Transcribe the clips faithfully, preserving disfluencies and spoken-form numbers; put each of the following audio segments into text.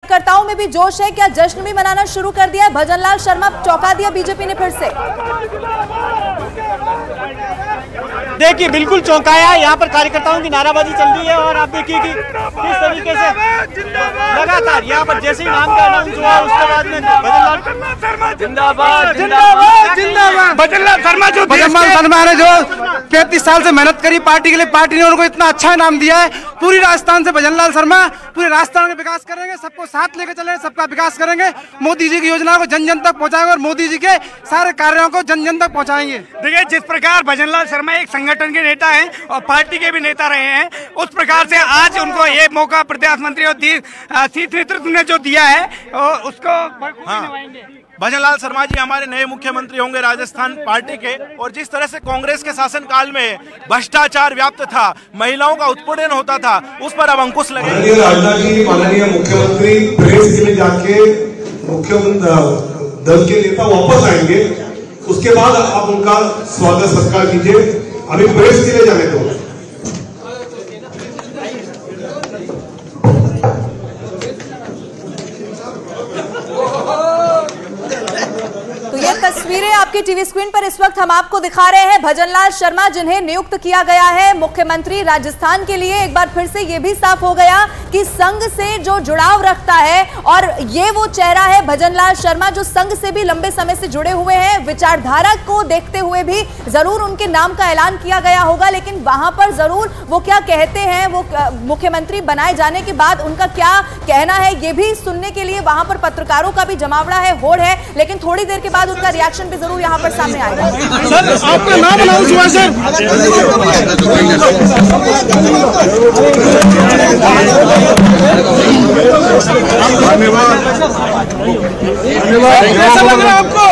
कार्यकर्ताओं में भी जोश है, क्या जश्न भी मनाना शुरू कर दिया है? भजनलाल शर्मा चौंका दिया बीजेपी ने फिर से। देखिए बिल्कुल चौंकाया, यहाँ पर कार्यकर्ताओं की नाराबाजी चल रही है और आप देखिए कि किस तरीके से लगातार यहाँ पर जैसे ही नाम का अनाउंस हुआ उसके बाद में भजनलाल जिंदाबाद जिंदाबाद जिंदाबाद भजनलाल शर्मा जो भजनलाल शर्मा ने जो पैंतीस साल से मेहनत करी पार्टी के लिए, पार्टी ने उनको इतना अच्छा नाम दिया है। पूरी राजस्थान से भजनलाल शर्मा पूरे राजस्थान का विकास करेंगे, सबको साथ लेकर चलेंगे, सबका विकास करेंगे, मोदी जी की योजनाओं को जन जन तक पहुंचाएंगे और मोदी जी के सारे कार्यों को जन जन तक पहुंचाएंगे। देखिए जिस प्रकार भजनलाल शर्मा एक संगठन के नेता हैं और पार्टी के भी नेता रहे हैं, उस प्रकार से आज उनको ये मौका प्रदेश मंत्री और शीर्ष नेतृत्व ने जो दिया है उसको हाँ। भजनलाल शर्मा जी हमारे नए मुख्यमंत्री होंगे राजस्थान पार्टी के। और जिस तरह से कांग्रेस के शासनकाल में भ्रष्टाचार व्याप्त था, महिलाओं का उत्पीड़न होता था, उस पर अब अंकुश लगे। राजनाथ जी माननीय मुख्यमंत्री प्रेस के लिए जाके मुख्यमंत्री दल के नेता वापस आएंगे, उसके बाद आप उनका स्वागत सत्कार कीजिए। अभी प्रेस के लिए जाने दो। तस्वीरें आपकी टीवी स्क्रीन पर इस वक्त हम आपको दिखा रहे हैं। भजनलाल शर्मा जिन्हें नियुक्त किया गया है मुख्यमंत्री राजस्थान के लिए, एक बार फिर से यह भी साफ हो गया कि संघ से जो जुड़ाव रखता है और ये वो चेहरा है भजनलाल शर्मा जो संघ से भी लंबे समय से जुड़े हुए हैं। विचारधारा को देखते हुए भी जरूर उनके नाम का ऐलान किया गया होगा, लेकिन वहां पर जरूर वो क्या कहते हैं, वो मुख्यमंत्री बनाए जाने के बाद उनका क्या कहना है, ये भी सुनने के लिए वहां पर पत्रकारों का भी जमावड़ा है, होड़ है। लेकिन थोड़ी देर के बाद उनका रिएक्शन भी जरूर यहाँ पर सामने आएगा। सर आपका नाम अनाउंस हुआ सर। धन्यवाद धन्यवाद। कैसा लग रहा है आपको?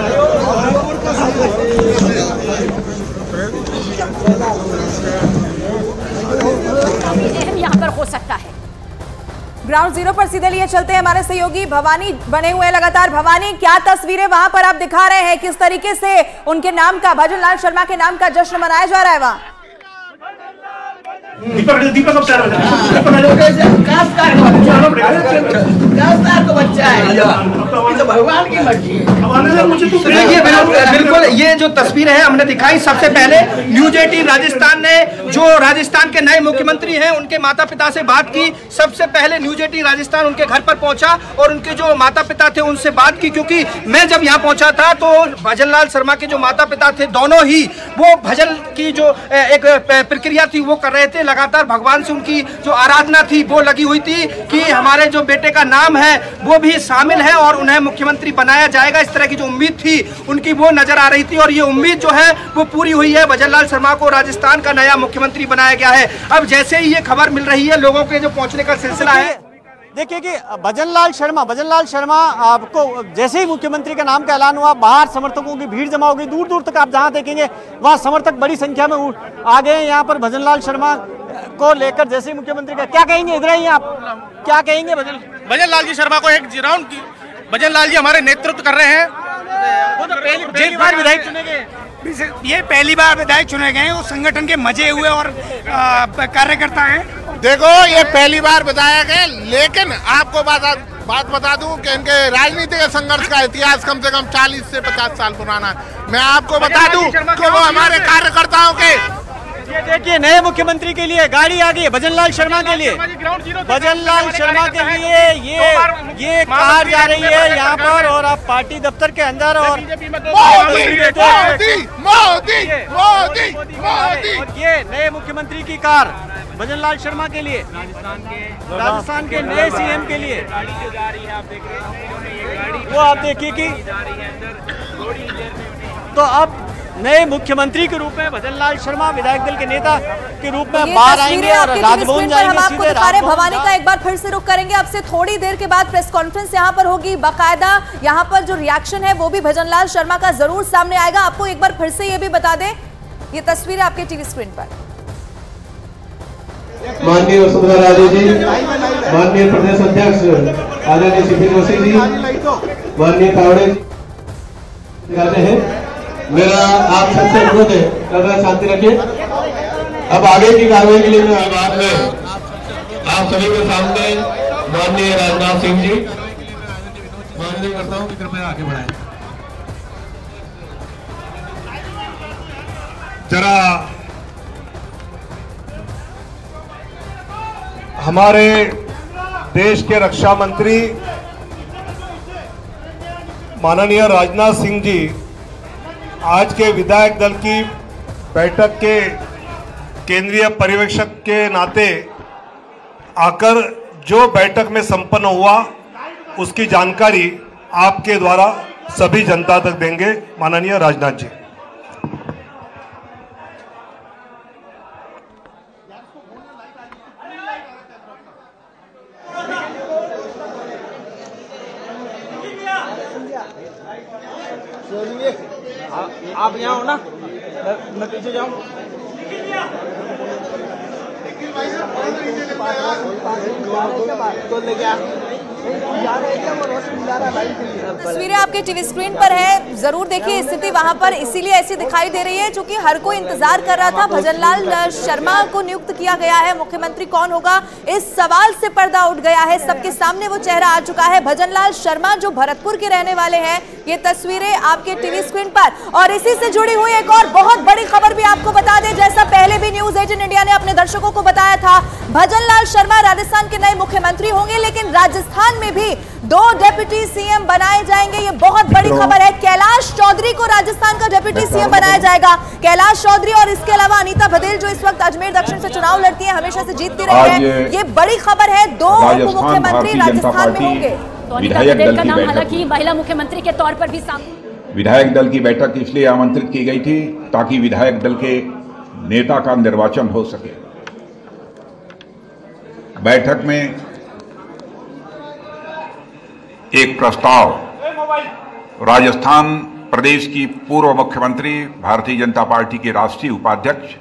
यहाँ पर हो सकता है। ग्राउंड जीरो पर सीधे लिए चलते हैं, हमारे सहयोगी भवानी बने हुए हैं लगातार। भवानी, क्या तस्वीरें वहां पर आप दिखा रहे हैं, किस तरीके से उनके नाम का, भजनलाल शर्मा के नाम का जश्न मनाया जा रहा है वहां? दीपक दीपक अब चार भगवान की मर्जी है। बिल्कुल ये जो तस्वीर है हमने दिखाई, सबसे पहले न्यूज एटीन राजस्थान ने जो राजस्थान के नए मुख्यमंत्री हैं उनके माता पिता से बात की। सबसे पहले न्यूज एटीन राजस्थान उनके घर पर पहुंचा और उनके जो माता पिता थे उनसे बात की, क्योंकि मैं जब यहाँ पहुंचा था तो भजनलाल शर्मा के जो माता पिता थे दोनों ही वो भजन की जो एक प्रक्रिया थी वो कर रहे थे। लगातार भगवान से उनकी जो आराधना थी वो लगी हुई थी कि हमारे जो बेटे का नाम है वो भी शामिल है और उन्हें मुख्यमंत्री बनाया जाएगा। इस तरह की जो उम्मीद थी उनकी वो नजर आ रही थी और ये उम्मीद जो है वो पूरी हुई है। भजनलाल शर्मा को राजस्थान का नया मुख्यमंत्री बनाया गया है। अब जैसे ही ये खबर मिल रही है, लोगों के जो पहुंचने का सिलसिला है, देखिए कि भजनलाल शर्मा भजनलाल शर्मा आपको जैसे ही मुख्यमंत्री का नाम का ऐलान हुआ, बाहर समर्थकों की भीड़ जमा हो गई। दूर दूर तक आप जहां देखेंगे वहां समर्थक बड़ी संख्या में आ गए यहाँ पर भजनलाल शर्मा को लेकर। जैसे ही मुख्यमंत्री का, क्या कहेंगे, इधर आइए आप, क्या कहेंगे भजन भजनलाल जी शर्मा को एक राउंड की भजनलाल जी हमारे नेतृत्व कर रहे हैं। वो तो पहली, पहली बार विधायक चुने गए, ये पहली बार विधायक चुने गए हैं। वो संगठन के मजे हुए और कार्यकर्ता हैं। देखो ये पहली बार विधायक है, लेकिन आपको बात बात बता दूं कि इनके राजनीतिक संघर्ष का इतिहास कम से कम चालीस से पचास साल पुराना है। मैं आपको बता दूं कि वो हमारे कार्यकर्ताओं के, ये देखिए नए मुख्यमंत्री के लिए गाड़ी आ गई है भजनलाल शर्मा के लिए। भजनलाल शर्मा के लिए ये ये कार जा रही है यहाँ पर और आप पार्टी दफ्तर के अंदर और मोदी मोदी मोदी मोदी ये नए मुख्यमंत्री की कार भजनलाल शर्मा के लिए, राजस्थान के नए सीएम के लिए। वो आप देखिए कि तो अब नए मुख्यमंत्री के रूप में भजनलाल शर्मा विधायक दल के नेता के रूप में बाहर आएंगे और राजभवन जाएंगे। हम आपको दिखा रहे हैं, भवानी का एक बार फिर से रुख करेंगे। अब से थोड़ी देर के बाद प्रेस कॉन्फ्रेंस यहाँ पर होगी, बाकायदा यहाँ पर जो रिएक्शन है वो भी भजनलाल शर्मा का जरूर सामने आएगा। आपको एक बार फिर से ये भी बता दें, ये तस्वीर आपके टीवी स्क्रीन पर। माननीय वसुंधरा राजे जी, माननीय प्रदेश अध्यक्ष आदरणीय सीपी जोशी जी, माननीय तावड़े करते हैं। मेरा आप सबसे अनुरोध है, कृपया शांति रखिए। अब आगे की कार्रवाई के लिए मैं बाद में आप सभी के सामने माननीय राजनाथ सिंह जी, माननीय करता हूँ कि कृपया आगे बढ़ाएं। जरा हमारे देश के रक्षा मंत्री माननीय राजनाथ सिंह जी आज के विधायक दल की बैठक के केंद्रीय पर्यवेक्षक के नाते आकर जो बैठक में संपन्न हुआ उसकी जानकारी आपके द्वारा सभी जनता तक देंगे। माननीय राजनाथ जी। आप यहाँ हो ना, मैं पीछे जाऊँ। तस्वीरें आपके टीवी स्क्रीन पर है, जरूर देखिए स्थिति वहां पर इसीलिए ऐसी दिखाई दे रही है क्योंकि हर कोई इंतजार कर रहा था। भजनलाल शर्मा को नियुक्त किया गया है, मुख्यमंत्री कौन होगा इस सवाल से पर्दा उठ गया है, सबके सामने वो चेहरा आ चुका है। भजनलाल शर्मा जो भरतपुर के रहने वाले हैं, ये तस्वीरें आपके टीवी स्क्रीन पर। और इसी से जुड़ी हुई एक और बहुत बड़ी खबर भी आपको बता दें, जैसा पहले भी न्यूज एटीन इंडिया ने अपने दर्शकों को बताया था, भजनलाल शर्मा राजस्थान के नए मुख्यमंत्री होंगे, लेकिन राजस्थान में भी दो डेप्यूटी सीएम बनाए जाएंगे। ये बहुत बड़ी खबर है। कैलाश चौधरी को राजस्थान का डेप्यूटी सीएम बनाया जाएगा। कैलाश चौधरी और इसके अलावा अनीता बघेल जो इस वक्त अजमेर दक्षिण से चुनाव लड़ती हैं, हमेशा से जीतती रही है। ये बड़ी खबर है, दो उप मुख्यमंत्री राजस्थान में होंगे। विधायक दल का नाम हालांकि महिला मुख्यमंत्री के तौर पर भी सामने। विधायक दल की बैठक इसलिए आमंत्रित की गई थी ताकि विधायक दल के नेता का निर्वाचन हो सके। बैठक में एक प्रस्ताव राजस्थान प्रदेश की पूर्व मुख्यमंत्री भारतीय जनता पार्टी के राष्ट्रीय उपाध्यक्ष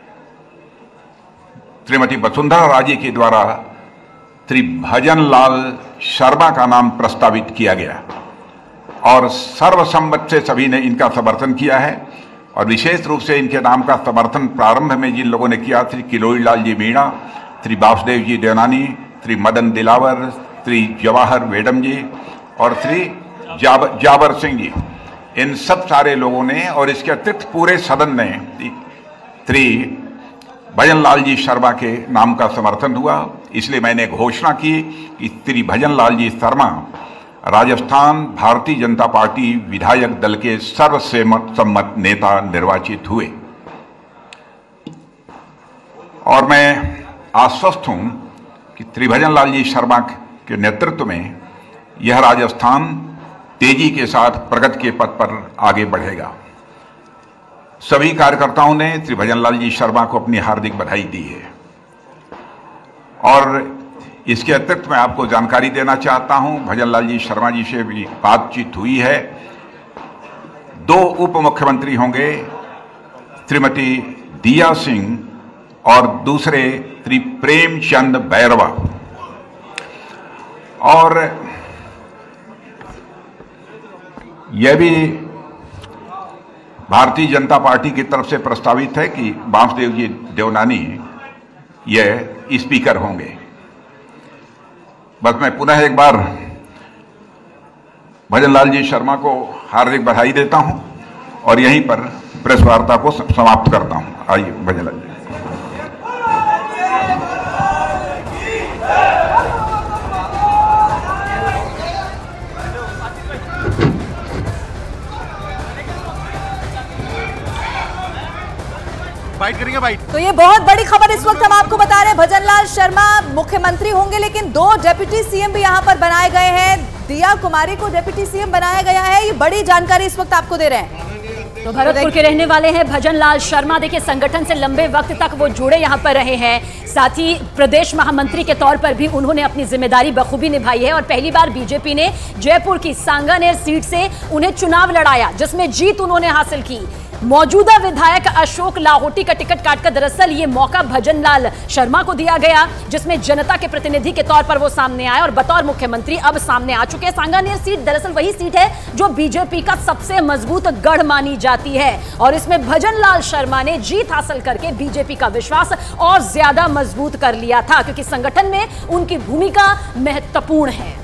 श्रीमती वसुंधरा राजे के द्वारा श्री भजनलाल शर्मा का नाम प्रस्तावित किया गया और सर्वसम्मत से सभी ने इनका समर्थन किया है। और विशेष रूप से इनके नाम का समर्थन प्रारंभ में जिन लोगों ने किया, श्री किरोड़ी लाल जी मीणा, श्री वासुदेव जी देवनानी, श्री मदन दिलावर, श्री जवाहर वेडम जी और श्री जाब, जाबर सिंह जी, इन सब सारे लोगों ने और इसके अतिरिक्त पूरे सदन ने श्री भजनलाल जी शर्मा के नाम का समर्थन हुआ। इसलिए मैंने घोषणा की कि श्री भजनलाल जी शर्मा राजस्थान भारतीय जनता पार्टी विधायक दल के सर्वसम्मत नेता निर्वाचित हुए। और मैं आश्वस्त हूं कि श्री भजनलाल जी शर्मा के नेतृत्व में यह राजस्थान तेजी के साथ प्रगति के पथ पर आगे बढ़ेगा। सभी कार्यकर्ताओं ने श्री भजनलाल जी शर्मा को अपनी हार्दिक बधाई दी है। और इसके अतिरिक्त मैं आपको जानकारी देना चाहता हूं, भजनलाल जी शर्मा जी से भी बातचीत हुई है। दो उप मुख्यमंत्री होंगे, श्रीमती दिया सिंह और दूसरे श्री प्रेमचंद बैरवा। और यह भी भारतीय जनता पार्टी की तरफ से प्रस्तावित है कि वासुदेव जी देवनानी यह स्पीकर होंगे। बस मैं पुनः एक बार भजनलाल जी शर्मा को हार्दिक बधाई देता हूं और यहीं पर प्रेस वार्ता को समाप्त करता हूं। आइए भजनलाल जी। बाइट करेंगे बाइट। तो ये बहुत बड़ी खबर इस वक्त हम आपको बता रहे हैं, भजनलाल शर्मा मुख्यमंत्री होंगे, लेकिन दो डेप्यूटी सीएम भी यहां पर बनाए गए हैं। दिया कुमारी को डेप्यूटी सीएम बनाया गया है, ये बड़ी जानकारी इस वक्त आपको दे रहे हैं। तो भरतपुर के रहने वाले हैं भजनलाल शर्मा। देखिए, संगठन से लंबे वक्त तक वो जुड़े यहाँ पर रहे हैं, साथ ही प्रदेश महामंत्री के तौर पर भी उन्होंने अपनी जिम्मेदारी बखूबी निभाई है। और पहली बार बीजेपी ने जयपुर की सांगानेर सीट से उन्हें चुनाव लड़ाया, जिसमें जीत उन्होंने हासिल की। मौजूदा विधायक अशोक लाहोटी का टिकट काटकर दरअसल ये मौका भजनलाल शर्मा को दिया गया, जिसमें जनता के प्रतिनिधि के तौर पर वो सामने आए और बतौर मुख्यमंत्री अब सामने आ चुके हैं। सांगानेर सीट दरअसल वही सीट है जो बीजेपी का सबसे मजबूत गढ़ मानी जाती है और इसमें भजनलाल शर्मा ने जीत हासिल करके बीजेपी का विश्वास और ज्यादा मजबूत कर लिया था, क्योंकि संगठन में उनकी भूमिका महत्वपूर्ण है।